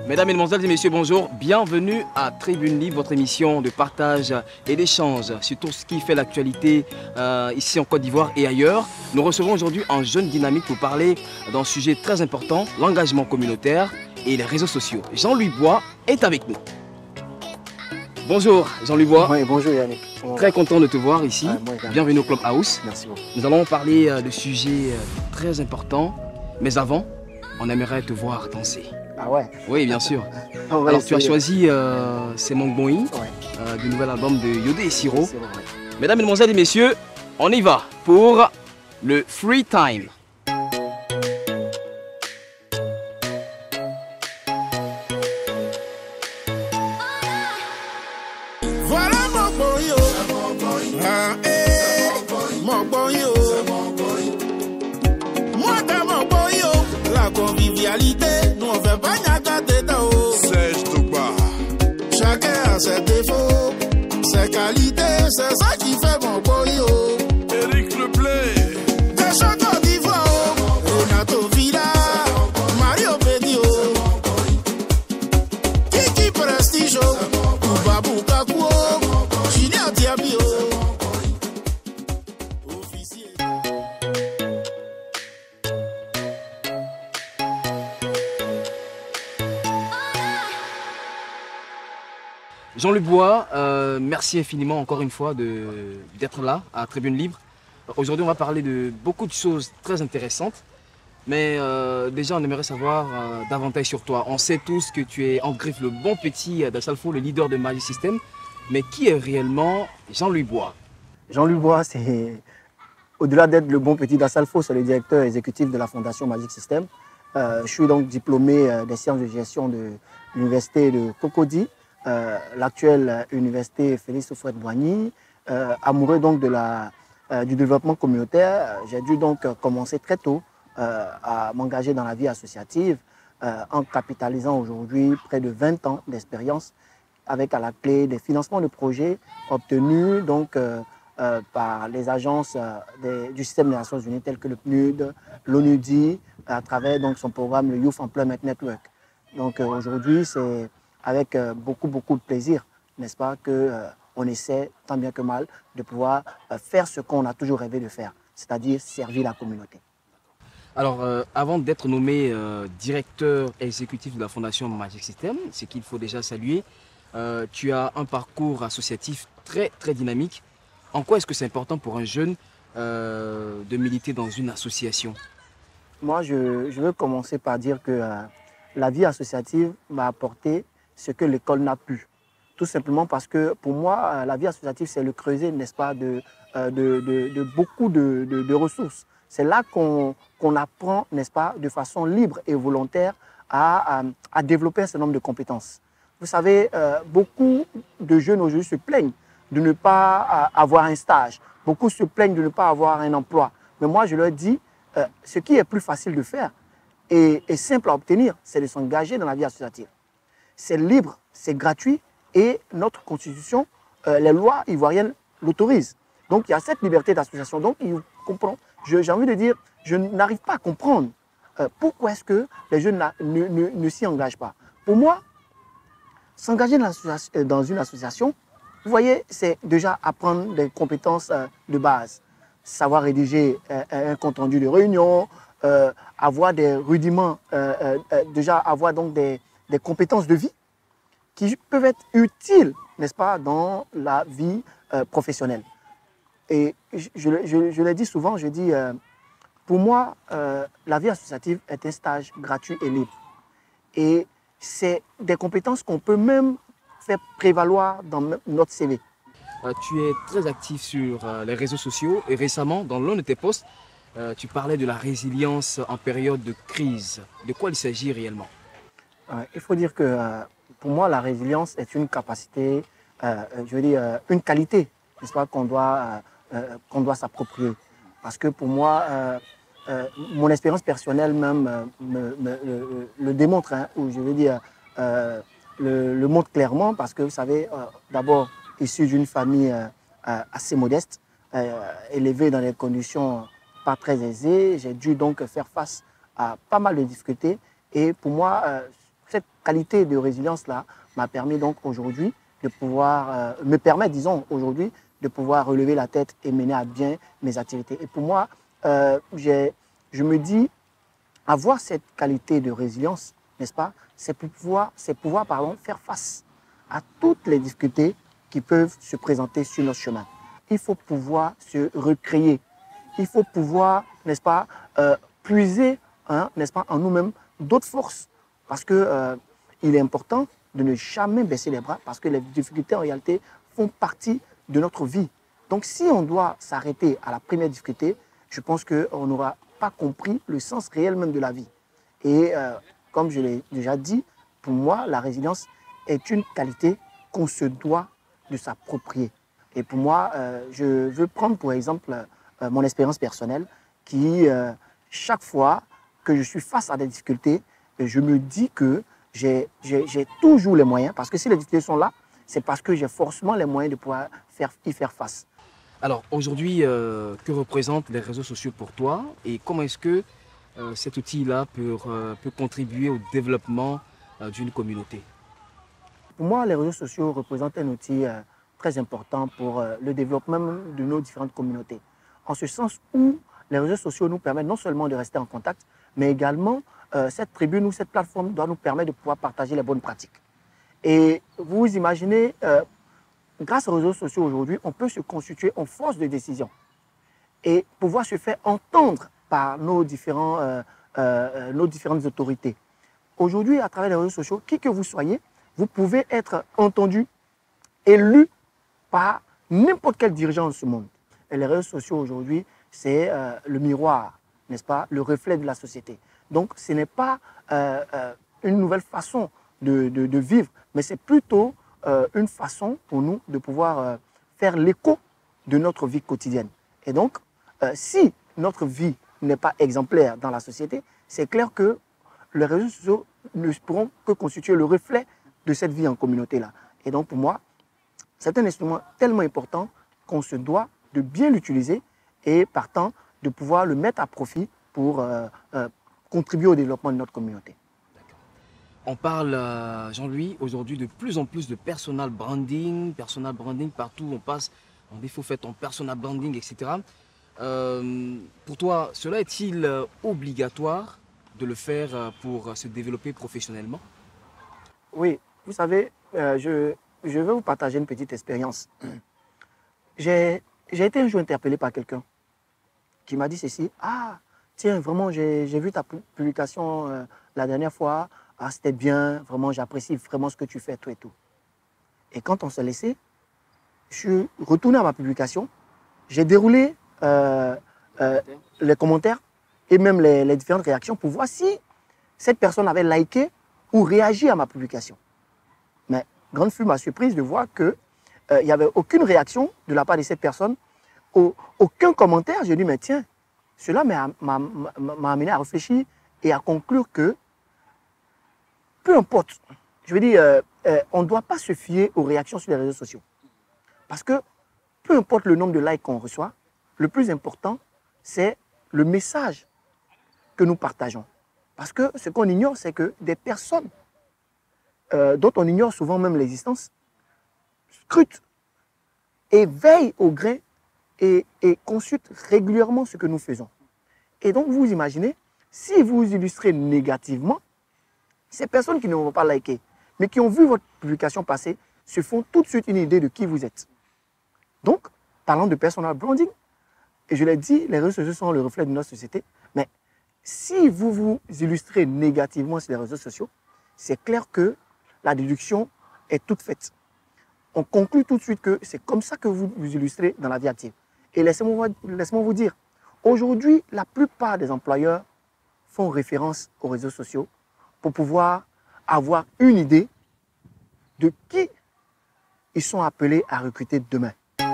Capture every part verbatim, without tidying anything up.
Mesdames, Mesdemoiselles et Messieurs, bonjour. Bienvenue à Tribune Libre, votre émission de partage et d'échange sur tout ce qui fait l'actualité euh, ici en Côte d'Ivoire et ailleurs. Nous recevons aujourd'hui un jeune dynamique pour parler d'un sujet très important, l'engagement communautaire et les réseaux sociaux. Jean-Louis Bois est avec nous. Bonjour Jean-Louis Bois. Oui, bonjour Yannick. Très content de te voir ici. Ah, moi, bienvenue au Club House. Merci beaucoup. Nous allons parler euh, de sujets euh, très importants, mais avant, on aimerait te voir danser. Ah ouais? Oui, bien sûr. Alors essayer. Tu as choisi euh, C'est mon Bonyi, ouais. euh, du nouvel album de Yodé et Siro. Bon, ouais. Mesdames, Mesdemoiselles et Messieurs, on y va pour le Free Time. Voilà mon boyo, ah, eh, mon boyo, moi t'as mon boyo, la convivialité, nous on fait pas n'yaga teta o. Serge Touba. Chacun a ses défauts, ses qualités, c'est ça qui fait mon boyo. Eric Leblé, des chants Côte d'Ivoire, Renato Villa, Mario Pedio, Kiki Prestigio, Babou Kakuo. Jean-Louis Bois, euh, merci infiniment encore une fois d'être là à Tribune Libre. Aujourd'hui, on va parler de beaucoup de choses très intéressantes. Mais euh, déjà, on aimerait savoir euh, davantage sur toi. On sait tous que tu es en griffe le bon petit d'Assalfo, le leader de Magic System. Mais qui est réellement Jean-Louis Bois? Jean-Louis Bois, c'est au-delà d'être le bon petit d'Assalfo, c'est le directeur exécutif de la Fondation Magic System. Euh, je suis donc diplômé euh, des sciences de gestion de l'université de Cocody, euh, l'actuelle université Félix Houphouët-Boigny. Euh, amoureux donc de la, euh, du développement communautaire, j'ai dû donc commencer très tôt euh, à m'engager dans la vie associative euh, en capitalisant aujourd'hui près de vingt ans d'expérience, avec à la clé des financements de projets obtenus donc, euh, euh, par les agences euh, des, du système des Nations Unies telles que le P N U D, l'ONUDI, à travers donc, son programme, le Youth Employment Network. Donc euh, aujourd'hui, c'est avec euh, beaucoup, beaucoup de plaisir, n'est-ce pas, qu'on euh, essaie, tant bien que mal, de pouvoir euh, faire ce qu'on a toujours rêvé de faire, c'est-à-dire servir la communauté. Alors, euh, avant d'être nommé euh, directeur exécutif de la Fondation Magic System, ce qu'il faut déjà saluer, Euh, tu as un parcours associatif très très dynamique. En quoi est-ce que c'est important pour un jeune euh, de militer dans une association? Moi, je, je veux commencer par dire que euh, la vie associative m'a apporté ce que l'école n'a pu. Tout simplement parce que pour moi, euh, la vie associative, c'est le creuset, n'est-ce pas, de, euh, de, de, de beaucoup de, de, de ressources. C'est là qu'on qu'on apprend, n'est-ce pas, de façon libre et volontaire à, à, à développer un certain nombre de compétences. Vous savez, euh, beaucoup de jeunes aujourd'hui se plaignent de ne pas euh, avoir un stage. Beaucoup se plaignent de ne pas avoir un emploi. Mais moi, je leur dis, euh, ce qui est plus facile de faire et, et simple à obtenir, c'est de s'engager dans la vie associative. C'est libre, c'est gratuit et notre constitution, euh, les lois ivoiriennes l'autorisent. Donc, il y a cette liberté d'association. Donc, il comprend. J'ai envie de dire, je n'arrive pas à comprendre euh, pourquoi est-ce que les jeunes ne, ne, ne s'y engagent pas. Pour moi, s'engager dans une association, vous voyez, c'est déjà apprendre des compétences de base. Savoir rédiger un compte rendu de réunion, euh, avoir des rudiments, euh, euh, déjà avoir donc des, des compétences de vie qui peuvent être utiles, n'est-ce pas, dans la vie euh, professionnelle. Et je, je, je, je le dis souvent, je dis, euh, pour moi, euh, la vie associative est un stage gratuit et libre. Et c'est des compétences qu'on peut même faire prévaloir dans notre C V. Euh, tu es très actif sur euh, les réseaux sociaux et récemment, dans l'un de tes posts, euh, tu parlais de la résilience en période de crise. De quoi il s'agit réellement? euh, Il faut dire que euh, pour moi, la résilience est une capacité, euh, je veux dire, euh, une qualité, n'est-ce pas, qu'on doit, euh, qu'on doit s'approprier. Parce que pour moi, euh, Euh, mon expérience personnelle même euh, me, me, le, le démontre, hein, ou je veux dire, euh, le, le montre clairement, parce que vous savez, euh, d'abord, issu d'une famille euh, assez modeste, euh, élevé dans des conditions pas très aisées, j'ai dû donc faire face à pas mal de difficultés. Et pour moi, euh, cette qualité de résilience-là m'a permis donc aujourd'hui de pouvoir, euh, me permet, disons, aujourd'hui, de pouvoir relever la tête et mener à bien mes activités. Et pour moi, euh, je me dis, avoir cette qualité de résilience, n'est-ce pas, c'est pour pouvoir, c'est pouvoir pardon, faire face à toutes les difficultés qui peuvent se présenter sur notre chemin. Il faut pouvoir se recréer. Il faut pouvoir, n'est-ce pas, euh, puiser, hein, n'est-ce pas, en nous-mêmes d'autres forces. Parce qu'il euh, est important de ne jamais baisser les bras parce que les difficultés en réalité font partie de notre vie. Donc si on doit s'arrêter à la première difficulté, je pense qu'on n'aura pas compris le sens réel même de la vie. Et euh, comme je l'ai déjà dit, pour moi, la résilience est une qualité qu'on se doit de s'approprier. Et pour moi, euh, je veux prendre pour exemple euh, mon expérience personnelle qui, euh, chaque fois que je suis face à des difficultés, je me dis que j'ai toujours les moyens, parce que si les difficultés sont là, c'est parce que j'ai forcément les moyens de pouvoir faire, y faire face. Alors aujourd'hui, euh, que représentent les réseaux sociaux pour toi et comment est-ce que euh, cet outil-là peut, euh, peut contribuer au développement euh, d'une communauté? Pour moi, les réseaux sociaux représentent un outil euh, très important pour euh, le développement de nos différentes communautés. En ce sens où les réseaux sociaux nous permettent non seulement de rester en contact, mais également euh, cette tribune ou cette plateforme doit nous permettre de pouvoir partager les bonnes pratiques. Et vous imaginez, euh, grâce aux réseaux sociaux aujourd'hui, on peut se constituer en force de décision et pouvoir se faire entendre par nos, différents, euh, euh, nos différentes autorités. Aujourd'hui, à travers les réseaux sociaux, qui que vous soyez, vous pouvez être entendu, élu par n'importe quel dirigeant de ce monde. Et les réseaux sociaux aujourd'hui, c'est euh, le miroir, n'est-ce pas, le reflet de la société. Donc, ce n'est pas euh, euh, une nouvelle façon de, de, de vivre, mais c'est plutôt euh, une façon pour nous de pouvoir euh, faire l'écho de notre vie quotidienne. Et donc, euh, si notre vie n'est pas exemplaire dans la société, c'est clair que les réseaux sociaux ne pourront que constituer le reflet de cette vie en communauté-là. Et donc, pour moi, c'est un instrument tellement important qu'on se doit de bien l'utiliser et, partant, de pouvoir le mettre à profit pour euh, euh, contribuer au développement de notre communauté. On parle, euh, Jean-Louis, aujourd'hui de plus en plus de personal branding, personal branding partout où on passe, on dit il faut faire ton personal branding, et cetera. Euh, pour toi, cela est-il euh, obligatoire de le faire euh, pour euh, se développer professionnellement? Oui, vous savez, euh, je, je vais vous partager une petite expérience. J'ai été un jour interpellé par quelqu'un qui m'a dit ceci. Ah, tiens, vraiment, j'ai vu ta publication euh, la dernière fois. Ah, c'était bien, vraiment, j'apprécie vraiment ce que tu fais, tout et tout. Et quand on s'est laissé, je suis retourné à ma publication. J'ai déroulé euh, euh, les commentaires et même les, les différentes réactions pour voir si cette personne avait liké ou réagi à ma publication. Mais grande fut ma surprise de voir qu'il euh, n'y avait aucune réaction de la part de cette personne, au, aucun commentaire. J'ai dit, mais tiens, cela m'a amené à réfléchir et à conclure que, peu importe, je veux dire, euh, euh, on ne doit pas se fier aux réactions sur les réseaux sociaux. Parce que, peu importe le nombre de likes qu'on reçoit, le plus important, c'est le message que nous partageons. Parce que ce qu'on ignore, c'est que des personnes euh, dont on ignore souvent même l'existence, scrutent et veillent au grain et, et consultent régulièrement ce que nous faisons. Et donc, vous imaginez, si vous illustrez négativement, ces personnes qui ne vont pas liker, mais qui ont vu votre publication passer, se font tout de suite une idée de qui vous êtes. Donc, parlant de personal branding, et je l'ai dit, les réseaux sociaux sont le reflet de notre société, mais si vous vous illustrez négativement sur les réseaux sociaux, c'est clair que la déduction est toute faite. On conclut tout de suite que c'est comme ça que vous vous illustrez dans la vie active. Et laissez-moi laissez-moi vous dire, aujourd'hui, la plupart des employeurs font référence aux réseaux sociaux pour pouvoir avoir une idée de qui ils sont appelés à recruter demain.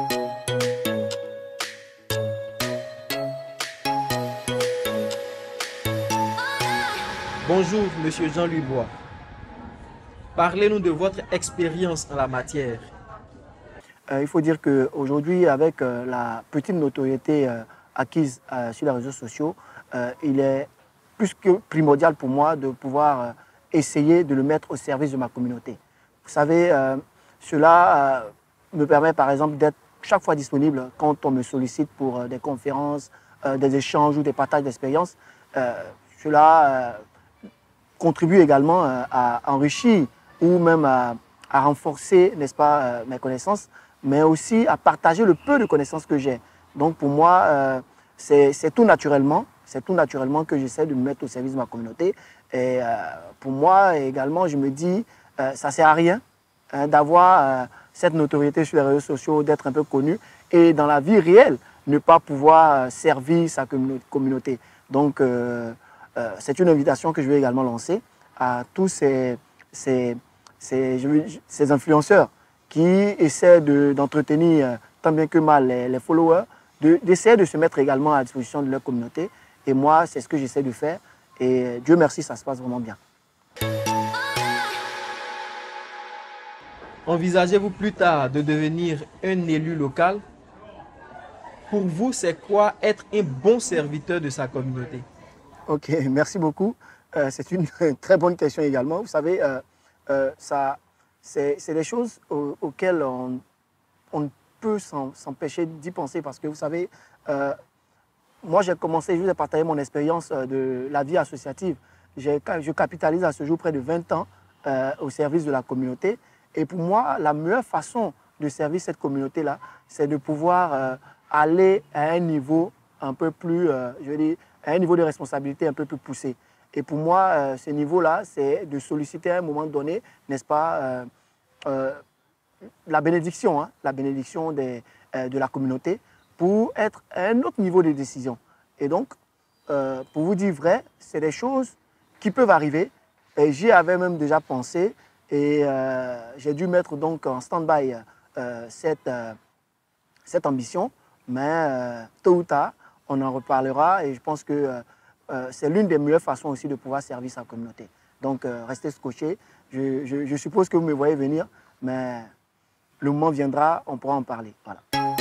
Bonjour, Monsieur Jean-Louis Bois. Parlez-nous de votre expérience en la matière. Euh, il faut dire qu'aujourd'hui, avec euh, la petite notoriété euh, acquise euh, sur les réseaux sociaux, euh, il est plus que primordial pour moi de pouvoir euh, essayer de le mettre au service de ma communauté. Vous savez, euh, cela euh, me permet par exemple d'être chaque fois disponible quand on me sollicite pour euh, des conférences, euh, des échanges ou des partages d'expériences. Euh, cela euh, contribue également euh, à enrichir ou même à, à renforcer, n'est-ce pas, euh, mes connaissances, mais aussi à partager le peu de connaissances que j'ai. Donc pour moi, euh, c'est tout naturellement, c'est tout naturellement que j'essaie de me mettre au service de ma communauté. Et euh, pour moi également, je me dis, euh, ça ne sert à rien hein, d'avoir euh, cette notoriété sur les réseaux sociaux, d'être un peu connu et dans la vie réelle, ne pas pouvoir servir sa communauté. Donc euh, euh, c'est une invitation que je vais également lancer à tous ces, ces, ces, ces influenceurs qui essaient d'entretenir de, tant bien que mal les, les followers, d'essayer de, de se mettre également à disposition de leur communauté. Et moi, c'est ce que j'essaie de faire. Et Dieu merci, ça se passe vraiment bien. Envisagez-vous plus tard de devenir un élu local? Pour vous, c'est quoi être un bon serviteur de sa communauté? Ok, merci beaucoup. Euh, c'est une très bonne question également. Vous savez, euh, euh, c'est des choses aux, auxquelles on, on ne peut s'empêcher d'y penser parce que vous savez, euh, moi j'ai commencé, je vous ai partagé mon expérience de la vie associative. Je capitalise à ce jour près de vingt ans euh, au service de la communauté. Et pour moi, la meilleure façon de servir cette communauté-là, c'est de pouvoir euh, aller à un niveau un peu plus, euh, je veux dire, à un niveau de responsabilité un peu plus poussé. Et pour moi, euh, ce niveau-là, c'est de solliciter à un moment donné, n'est-ce pas, euh, euh, la bénédiction, hein, la bénédiction des, euh, de la communauté pour être à un autre niveau de décision. Et donc, euh, pour vous dire vrai, c'est des choses qui peuvent arriver. Et j'y avais même déjà pensé et euh, j'ai dû mettre donc en stand-by euh, cette, euh, cette ambition. Mais euh, tôt ou tard, on en reparlera et je pense que euh, euh, c'est l'une des meilleures façons aussi de pouvoir servir sa communauté. Donc, euh, restez scotchés. Je, je, je suppose que vous me voyez venir, mais le moment viendra, on pourra en parler. Voilà.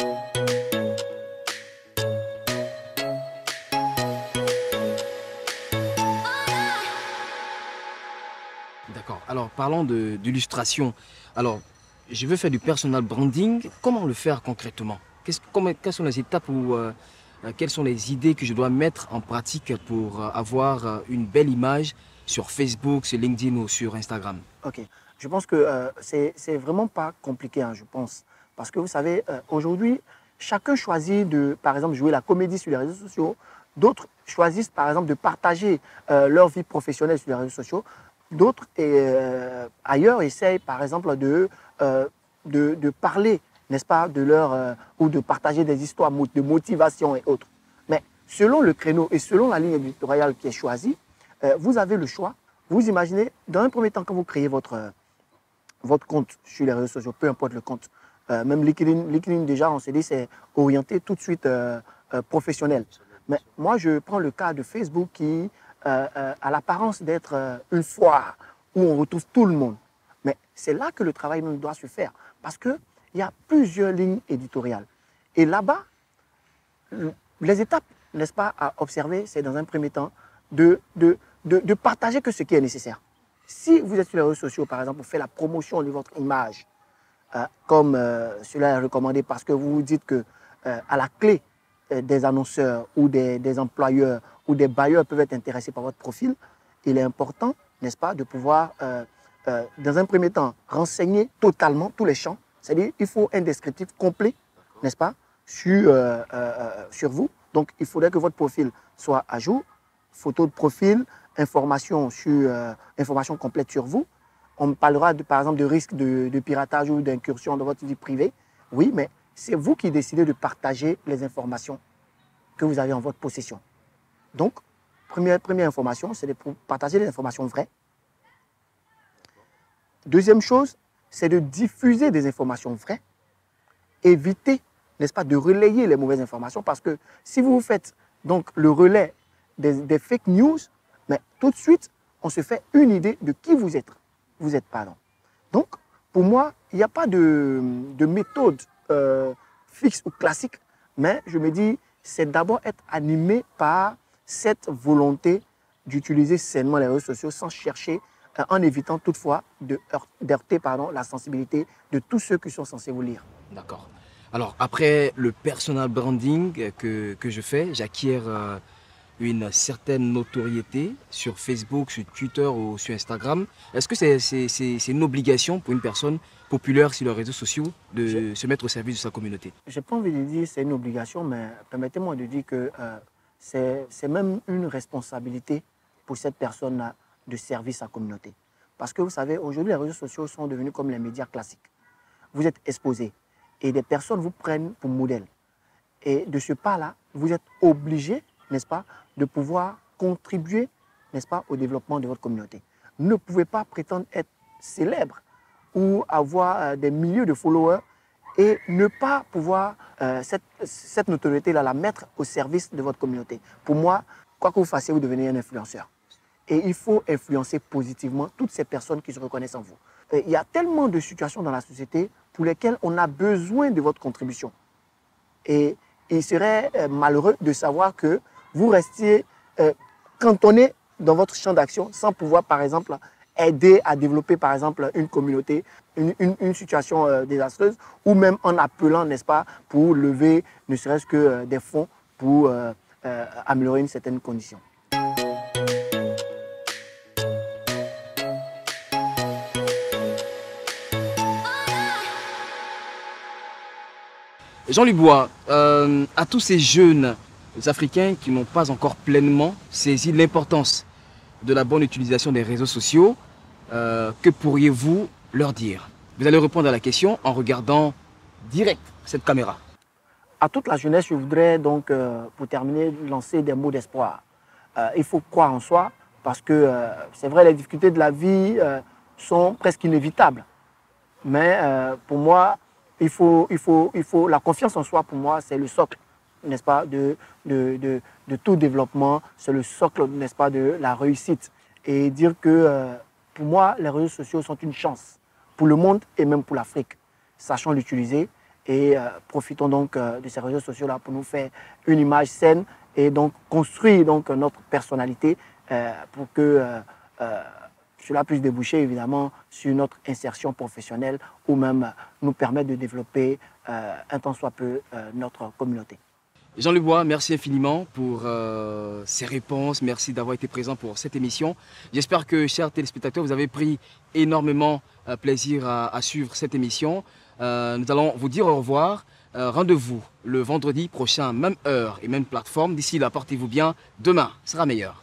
D'accord. Alors, parlons d'illustration. Alors, je veux faire du personal branding. Comment le faire concrètement? Qu'est-ce, comment, Quelles sont les étapes ou euh, quelles sont les idées que je dois mettre en pratique pour euh, avoir euh, une belle image sur Facebook, sur LinkedIn ou sur Instagram? Ok. Je pense que euh, c'est vraiment pas compliqué, hein, je pense. Parce que vous savez, euh, aujourd'hui, chacun choisit de, par exemple, jouer la comédie sur les réseaux sociaux. D'autres choisissent, par exemple, de partager euh, leur vie professionnelle sur les réseaux sociaux. D'autres, euh, ailleurs, essayent, par exemple, de, euh, de, de parler, n'est-ce pas, de leur, euh, ou de partager des histoires de motivation et autres. Mais selon le créneau et selon la ligne éditoriale qui est choisie, euh, vous avez le choix. Vous imaginez, dans un premier temps, quand vous créez votre, euh, votre compte sur les réseaux sociaux, peu importe le compte, euh, même LinkedIn, LinkedIn, déjà, on s'est dit, c'est orienté tout de suite euh, euh, professionnel. Mais moi, je prends le cas de Facebook qui euh, euh, a l'apparence d'être euh, une foire où on retrouve tout le monde. Mais c'est là que le travail même doit se faire parce qu'il y a plusieurs lignes éditoriales. Et là-bas, les étapes, n'est-ce pas, à observer, c'est dans un premier temps de, de, de, de partager que ce qui est nécessaire. Si vous êtes sur les réseaux sociaux, par exemple, pour faire la promotion de votre image, euh, comme euh, cela est recommandé parce que vous vous dites que euh, à la clé, euh, des annonceurs ou des, des employeurs ou des bailleurs peuvent être intéressés par votre profil, il est important, n'est-ce pas, de pouvoir, euh, euh, dans un premier temps, renseigner totalement tous les champs. C'est-à-dire qu'il faut un descriptif complet, n'est-ce pas, sur, euh, euh, sur vous. Donc, il faudrait que votre profil soit à jour, photo de profil, information, sur, euh, information complète sur vous. On parlera, de, par exemple, de risque de, de piratage ou d'incursion dans votre vie privée. Oui, mais c'est vous qui décidez de partager les informations que vous avez en votre possession. Donc, première, première information, c'est de partager les informations vraies. Deuxième chose, c'est de diffuser des informations vraies. Éviter, n'est-ce pas, de relayer les mauvaises informations parce que si vous faites donc le relais des, des fake news, mais tout de suite, on se fait une idée de qui vous êtes. Vous êtes pardon. Donc, pour moi, il n'y a pas de, de méthode euh, fixe ou classique, mais je me dis, c'est d'abord être animé par cette volonté d'utiliser sainement les réseaux sociaux sans chercher euh, en évitant toutefois de heurter pardon, la sensibilité de tous ceux qui sont censés vous lire. D'accord. Alors, après le personal branding que, que je fais, j'acquiers euh, une certaine notoriété sur Facebook, sur Twitter ou sur Instagram. Est-ce que c'est c'est, c'est, c'est une obligation pour une personne populaire sur les réseaux sociaux de je, se mettre au service de sa communauté? Je n'ai pas envie de dire que c'est une obligation, mais permettez-moi de dire que euh, c'est même une responsabilité pour cette personne-là de servir sa communauté. Parce que vous savez, aujourd'hui, les réseaux sociaux sont devenus comme les médias classiques. Vous êtes exposé et des personnes vous prennent pour modèle. Et de ce pas-là, vous êtes obligé, n'est-ce pas, de pouvoir contribuer, n'est-ce pas, au développement de votre communauté. Vous ne pouvez pas prétendre être célèbre ou avoir euh, des milliers de followers et ne pas pouvoir, euh, cette, cette notoriété-là, la mettre au service de votre communauté. Pour moi, quoi que vous fassiez, vous devenez un influenceur. Et il faut influencer positivement toutes ces personnes qui se reconnaissent en vous. Et il y a tellement de situations dans la société pour lesquelles on a besoin de votre contribution. Et il serait euh, malheureux de savoir que vous restiez euh, cantonné dans votre champ d'action sans pouvoir, par exemple, aider à développer, par exemple, une communauté, une, une, une situation euh, désastreuse, ou même en appelant, n'est-ce pas, pour lever ne serait-ce que euh, des fonds pour euh, euh, améliorer une certaine condition. Jean-Luc Bois, euh, à tous ces jeunes Africains qui n'ont pas encore pleinement saisi l'importance de la bonne utilisation des réseaux sociaux, euh, que pourriez-vous leur dire? Vous allez répondre à la question en regardant direct cette caméra. À toute la jeunesse, je voudrais donc, euh, pour terminer, lancer des mots d'espoir. Euh, il faut croire en soi parce que euh, c'est vrai, les difficultés de la vie euh, sont presque inévitables. Mais euh, pour moi, il faut, il faut, il faut, la confiance en soi, pour moi, c'est le socle, n'est-ce pas, de, de, de, de tout développement. C'est le socle, n'est-ce pas, de la réussite. Et dire que, euh, pour moi, les réseaux sociaux sont une chance pour le monde et même pour l'Afrique. Sachons l'utiliser et euh, profitons donc euh, de ces réseaux sociaux-là pour nous faire une image saine et donc construire donc notre personnalité euh, pour que euh, euh, cela puisse déboucher évidemment sur notre insertion professionnelle ou même nous permettre de développer euh, un tant soit peu euh, notre communauté. Jean-Luc Bois, merci infiniment pour euh, ces réponses. Merci d'avoir été présent pour cette émission. J'espère que, chers téléspectateurs, vous avez pris énormément euh, plaisir à, à suivre cette émission. Euh, nous allons vous dire au revoir. Euh, Rendez-vous le vendredi prochain, même heure et même plateforme. D'ici là, portez-vous bien. Demain sera meilleur.